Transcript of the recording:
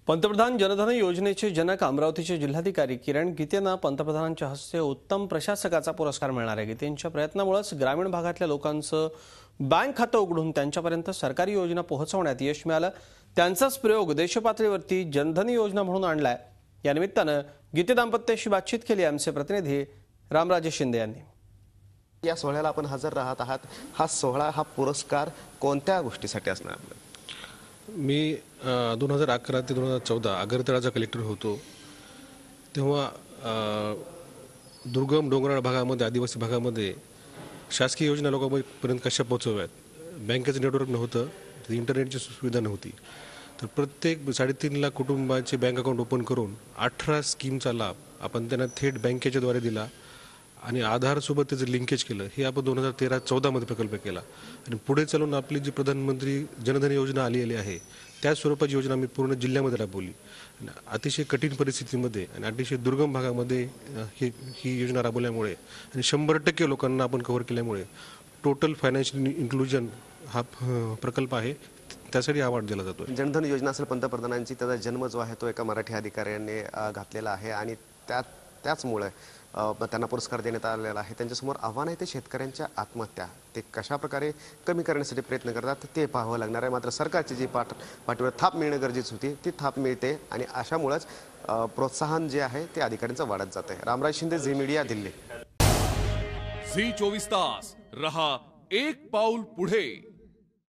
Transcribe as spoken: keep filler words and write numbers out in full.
पंतप्रधान जनधन योजनेचे जनक अमरावतीचे जिल्हाधिकारी किरण गीतेंना पंतप्रधानांच्या हस्ते उत्तम प्रशासकाचा पुरस्कार मिळणार आहे। गीतेंच्या प्रयत्नामुळेच ग्रामीण भागातल्या लोकांचं बँक खातं उघडून त्यांच्यापर्यंत सरकारी योजना पोहोचवण्यात यश मिळालं। त्यांचाच प्रयोग देशपातळीवरती जनधन योजना म्हणून आणलाय। या निमित्तानं गीते दाम्पत्याशी बातचीत केली आमचे प्रतिनिधी रामराजे शिंदे यांनी। या सोहळ्याला आपण हजर राहत आहात। हा सोहळा हा पुरस्कार कोणत्या गोष्टीसाठी असणार? मी दोन हजार अकरा ते दोन हजार चौदा आगरतळाचा कलेक्टर होतो, तेव्हा दुर्गम डोंगराळ भागामध्ये आदिवासी भागामध्ये शासकीय योजना लोकांपर्यंत कशा पोहोचवाव्यात, बँकेचं नेटवर्क नव्हतं, इंटरनेटची सुविधा नव्हती, तर प्रत्येक साडेतीन लाख कुटुंबाचे बँक अकाउंट ओपन करून अठरा स्कीमचा लाभ आपण त्यांना थेट बँकेच्या द्वारे दिला आणि आधारसोबत त्याचं लिंकेज केलं। हे आपण दोन हजार तेरा चौदामध्ये प्रकल्प केला आणि पुढे चालून आपली जी प्रधानमंत्री जनधन योजना आलेली आहे त्या स्वरूपाची योजना मी पूर्ण जिल्ह्यामध्ये राबवली। अतिशय कठीण परिस्थितीमध्ये आणि अतिशय दुर्गम भागामध्ये ही ही योजना राबवल्यामुळे आणि शंभर टक्के लोकांना आपण कव्हर केल्यामुळे टोटल फायनान्शियल इन्क्लुजन हा प्रकल्प आहे, त्यासाठी अवॉर्ड दिला जातो। जनधन योजना असेल पंतप्रधानांची, त्याचा जन्म जो आहे तो एका मराठी अधिकाऱ्याने घातलेला आहे आणि त्या त्याचमुळे त्यांना पुरस्कार देण्यात आलेला आहे। त्यांच्यासमोर आव्हान आहे ते शेतकऱ्यांच्या आत्महत्या, ते कशा प्रकारे कमी करण्यासाठी प्रयत्न करतात ते पाहावं लागणार आहे। मात्र सरकारची जी पाठ पाठीवर थाप मिळणं गरजेची होती ती थाप मिळते आणि अशामुळेच प्रोत्साहन जे आहे ते अधिकाऱ्यांचं वाढत जात आहे। Ramraj Shinde, Zee Media, Delhi. Zee चोवीस तास रहा एक पाऊल पुढे।